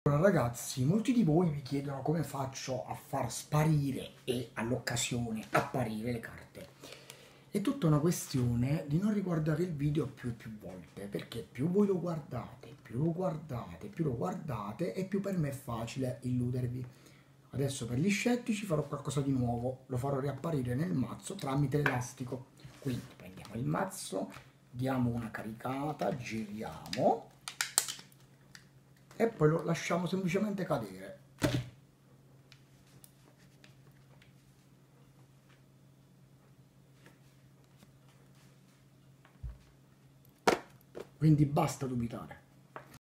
Allora, ragazzi, molti di voi mi chiedono come faccio a far sparire e all'occasione apparire le carte. È tutta una questione di non riguardare il video più e più volte, perché più voi lo guardate, più lo guardate, più lo guardate e più per me è facile illudervi. Adesso per gli scettici farò qualcosa di nuovo, lo farò riapparire nel mazzo tramite l'elastico. Quindi prendiamo il mazzo, diamo una caricata, giriamo e poi lo lasciamo semplicemente cadere. Quindi basta dubitare.